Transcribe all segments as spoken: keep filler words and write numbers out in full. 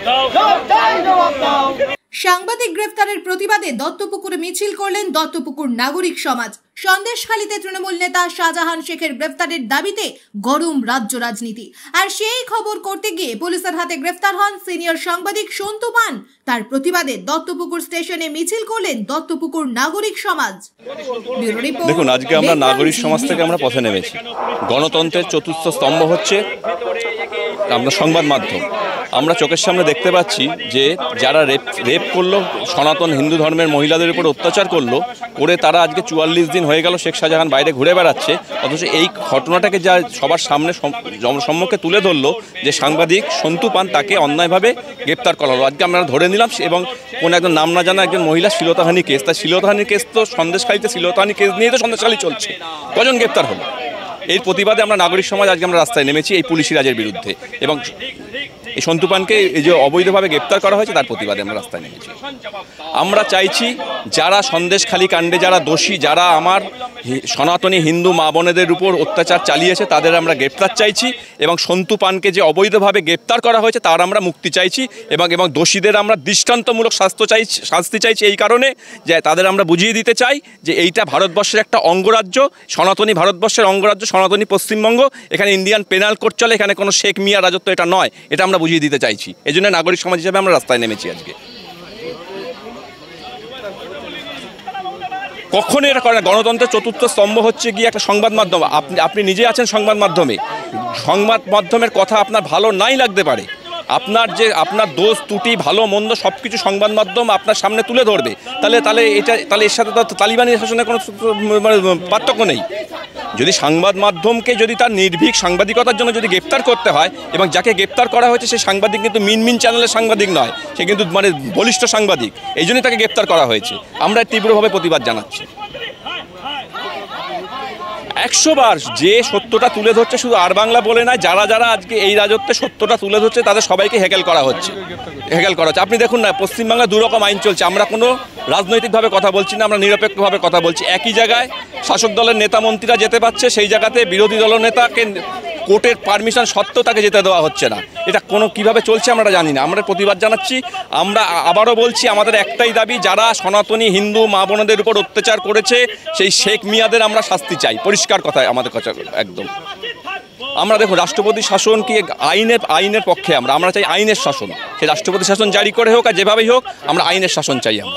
সাংবাদিক গ্রেফতারের প্রতিবাদে দত্তপুকুরে মিছিল করলেন দত্তপুকুর নাগরিক সমাজ। সন্দেশখালীতে তৃণমূল নেতা শাহজাহান শেখের গ্রেফতারের দাবিতে গরম রাজ্য রাজনীতি। আর সেই খবর করতে গিয়ে পুলিশের হাতে গ্রেফতার হন সিনিয়র সাংবাদিক সন্তু পান। তার প্রতিবাদে দত্তপুকুর স্টেশনে মিছিল করলেন দত্তপুকুর নাগরিক সমাজ। দেখুন, আজকে আমরা নাগরিক সমাজ থেকে আমরা পথে নেমেছি। গণতন্ত্রের চতুর্থ স্তম্ভ হচ্ছে আমরা সংবাদ মাধ্যম। আমরা চোখের সামনে দেখতে পাচ্ছি যে যারা রেপ রেপ করলো, সনাতন হিন্দু ধর্মের মহিলাদের উপর অত্যাচার করলো, করে তারা আজকে চুয়াল্লিশ দিন হয়ে গেল শেখ শাহজাহান বাইরে ঘুরে বেড়াচ্ছে। অথচ এই ঘটনাটাকে যা সবার সামনে সম্মুখে তুলে ধরলো যে সাংবাদিক সন্তু পান, তাকে অন্যায়ভাবে গ্রেপ্তার করা হলো। আজকে আমরা ধরে নিলাম এবং কোনো একজন নাম না জানা একজন মহিলা শ্লীলতাহানি কেস, তাই শ্লীলতাহানি কেস তো সন্দেশখালীতে শ্লীলতাহানি কেস নিয়ে তো সন্দেশখালী চলছে। কজন গ্রেপ্তার হলো? এর প্রতিবাদে আমরা নাগরিক সমাজ আজকে আমরা রাস্তায় নেমেছি এই পুলিশি রাজের বিরুদ্ধে, এবং এই সন্তু পানকে এই যে অবৈধভাবে গ্রেপ্তার করা হয়েছে তার প্রতিবাদে আমরা রাস্তায় নেমেছি। আমরা চাইছি যারা সন্দেশখালী কাণ্ডে যারা দোষী, যারা আমার সনাতনী হিন্দু মা বোনেদের উপর অত্যাচার চালিয়েছে, তাদের আমরা গ্রেপ্তার চাইছি, এবং সন্তু পানকে যে অবৈধভাবে গ্রেপ্তার করা হয়েছে তার আমরা মুক্তি চাইছি, এবং এবং দোষীদের আমরা দৃষ্টান্তমূলক শাস্তি চাইছি শাস্তি চাইছি এই কারণে যে তাদের আমরা বুঝিয়ে দিতে চাই যে এইটা ভারতবর্ষের একটা অঙ্গরাজ্য, সনাতনী ভারতবর্ষের অঙ্গরাজ্য, সনাতনী পশ্চিমবঙ্গ। এখানে ইন্ডিয়ান পেনাল কোড চলে, এখানে কোনো শেখ মিয়া রাজত্ব এটা নয়। এটা আমরা বুঝিয়ে দিতে চাইছি। এই জন্য নাগরিক সমাজ হিসেবে আমরা রাস্তায় নেমেছি আজকে। কখনো এটা করে না। গণতন্ত্রের চতুর্থ স্তম্ভ হচ্ছে গিয়ে একটা সংবাদ মাধ্যম। আপনি আপনি নিজে আছেন সংবাদ মাধ্যমে। সংবাদ মাধ্যমের কথা আপনার ভালো নাই লাগতে পারে, আপনার যে আপনার দোষ ত্রুটি ভালো মন্দ সব কিছু সংবাদ মাধ্যম আপনার সামনে তুলে ধরবে। তাহলে তাহলে এটা তাহলে এর সাথে তো তালিবানি শাসনের কোনো মানে পার্থক্য নেই। যদি সংবাদ মাধ্যমকে যদি তার নির্ভীক সাংবাদিকতার জন্য যদি গ্রেপ্তার করতে হয়, এবং যাকে গ্রেপ্তার করা হয়েছে সেই সাংবাদিক কিন্তু মিনমিন চ্যানেলের সাংবাদিক নয়, সে কিন্তু মানে বলিষ্ঠ সাংবাদিক, এই জন্যই তাকে গ্রেপ্তার করা হয়েছে। আমরা তীব্রভাবে প্রতিবাদ জানাচ্ছি। একশো বার যে সত্যটা তুলে ধরছে, শুধু আর বাংলা বলে নয়, যারা যারা আজকে এই রাজত্বে সত্যটা তুলে ধরছে তাদের সবাইকে হেকেল করা হচ্ছে হেকেল করা হচ্ছে। আপনি দেখুন না, পশ্চিমবাংলায় দুরকম আইন চলছে। আমরা কোনো রাজনৈতিকভাবে কথা বলছি না, আমরা নিরপেক্ষভাবে কথা বলছি। একই জায়গায় শাসক দলের নেতা মন্ত্রীরা যেতে পারছে, সেই জায়গাতে বিরোধী দলনেতাকে কোর্টের পারমিশন সত্ত্বেও তাকে যেতে দেওয়া হচ্ছে না। এটা কোনো কিভাবে চলছে আমরা জানি না। আমরা প্রতিবাদ জানাচ্ছি। আমরা আবারও বলছি, আমাদের একটাই দাবি, যারা সনাতনী হিন্দু মা বোনদের উপর অত্যাচার করেছে সেই শেখ মিয়াদের আমরা শাস্তি চাই। পরিষ্কার কথায় আমাদের কথা একদম। আমরা দেখুন, রাষ্ট্রপতি শাসন কি আইনের আইনের পক্ষে আমরা আমরা চাই আইনের শাসন। সেই রাষ্ট্রপতি শাসন জারি করে হোক আর যেভাবেই হোক, আমরা আইনের শাসন চাই। আমরা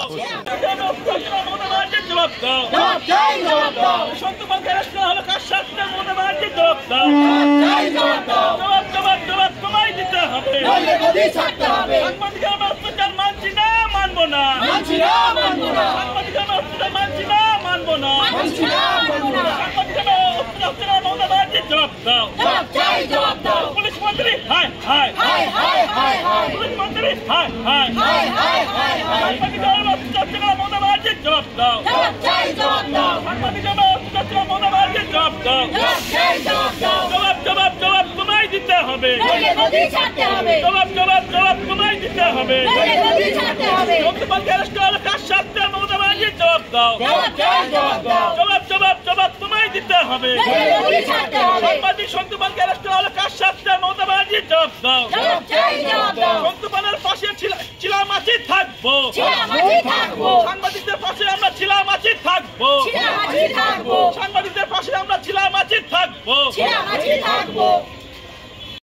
পুলিশ মন্ত্রী হায় হায় হায় হায় হায় হায় পুলিশ মন্ত্রী হায় হায় হায় হায় হায় হায় সাংবাদিকের অত্যাচার মনোবাদে জবাব দাও, জবাব চাই জবাব দাও। সাংবাদিকের অত্যাচার মনোবাদে জবাব দাও, জবাব চাই জবাব দাও। জবাব জবাব জবাব তোমায় দিতে হবে, নইলে নদী ছাড়তে হবে। জবাব জবাব জবাব তোমায় দিতে হবে, নইলে নদী ছাড়তে হবে। সত্যবাদী অ্যারেস্ট হলে কার সাথে মনোবাদে জবাব দাও, জবাব চাই জবাব দাও। জবাব জবাব জবাব তোমায় দিতে হবে, নইলে নদী ছাড়তে হবে। সাংবাদিক সত্যবাদী অ্যারেস্ট হলে কার সাথে মনোবাদে জবাব দাও, জবাব চাই জবাব দাও। সত্যবাদীর পাশে ছিলাম আছি থাকবো, ছিলাম আছি থাকবো। সাংবাদিকদের পাশে আমরা ছিলাম আছি থাকবো, ছিলাম আছি থাকবো। সাংবাদিকদের পাশে আমরা ছিলাম আছি থাকবো।